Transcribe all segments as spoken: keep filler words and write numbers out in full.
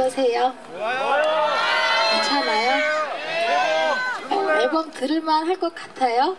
어떠세요? 괜찮아요? 어, 앨범 들을만 할 것 같아요?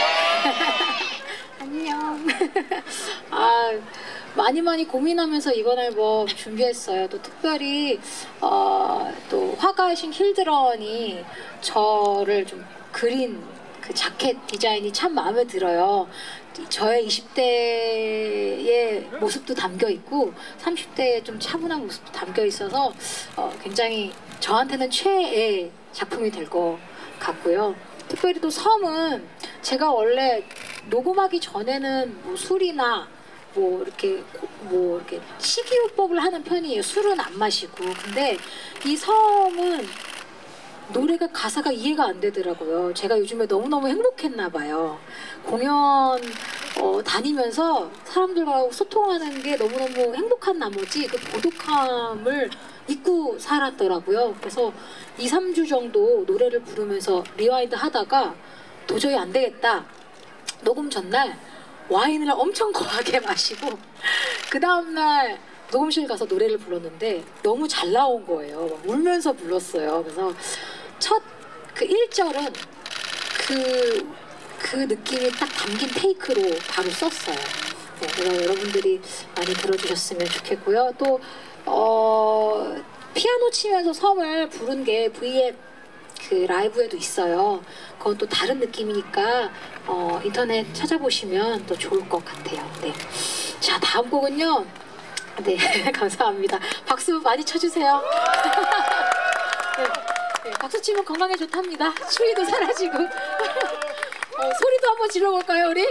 안녕. 아, 많이 많이 고민하면서 이번 앨범 준비했어요. 또 특별히 어, 또 화가이신 힐드런이 저를 좀 그린 그 자켓 디자인이 참 마음에 들어요. 저의 이십 대의 모습도 담겨 있고 삼십 대의 좀 차분한 모습도 담겨 있어서 어, 굉장히 저한테는 최애의 작품이 될 것 같고요. 특별히 또 섬은 제가 원래 녹음하기 전에는 뭐 술이나 뭐 이렇게 뭐 이렇게 식이요법을 하는 편이에요. 술은 안 마시고. 근데 이 섬은 노래가 가사가 이해가 안 되더라고요. 제가 요즘에 너무너무 행복했나 봐요. 공연 어, 다니면서 사람들과 소통하는 게 너무너무 행복한 나머지 그 고독함을 잊고 살았더라고요. 그래서 이, 삼 주 정도 노래를 부르면서 리와인드 하다가 도저히 안 되겠다. 녹음 전날 와인을 엄청 거하게 마시고 그 다음날 녹음실 가서 노래를 불렀는데 너무 잘 나온 거예요. 막 울면서 불렀어요. 그래서 첫 그 일 절은 그, 그 느낌이 딱 담긴 테이크로 바로 썼어요. 네, 그래서 여러분들이 많이 들어주셨으면 좋겠고요. 또 어, 피아노 치면서 섬을 부른 게 브이앱 그 라이브에도 있어요. 그건 또 다른 느낌이니까 어, 인터넷 찾아보시면 또 좋을 것 같아요. 네. 자, 다음 곡은요. 네, 감사합니다. 박수 많이 쳐주세요. 네, 네, 박수 치면 건강에 좋답니다. 추위도 사라지고. 어, 소리도 한번 질러볼까요, 우리?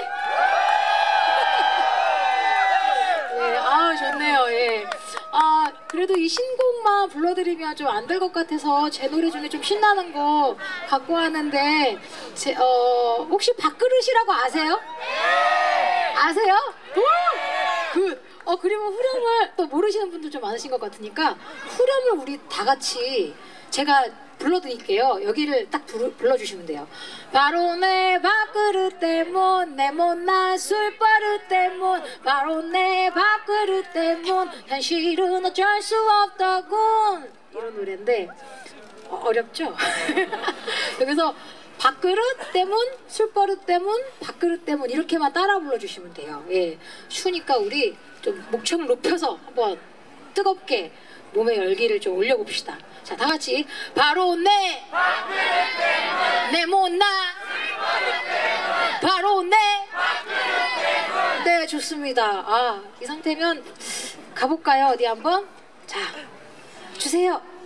네, 아, 좋네요. 예. 아, 그래도 이 신곡만 불러드리면 좀 안 될 것 같아서 제 노래 중에 좀 신나는 거 갖고 왔는데 제, 어, 혹시 밥그릇이라고 아세요? 아세요? 오! 굿! 어, 그리고 후렴을 또 모르시는 분들 좀 많으신 것 같으니까 후렴을 우리 다 같이 제가 불러드릴게요. 여기를 딱 부르, 불러주시면 돼요. 바로 내 밥그릇 때문 내 못난 술버릇 때문 바로 내 밥그릇 때문 현실은 어쩔 수 없더군 이런 노래인데 어, 어렵죠? 여기서 밥그릇 때문 술버릇 때문 밥그릇 때문 이렇게만 따라 불러주시면 돼요. 예, 추우니까 우리 좀 목청을 높여서 한번 뜨겁게 몸의 열기를 좀 올려봅시다. 자, 다 같이 바로 내 내 못난 바로 내 네, 좋습니다. 아, 이 상태면 가볼까요? 어디 한번? 자, 주세요.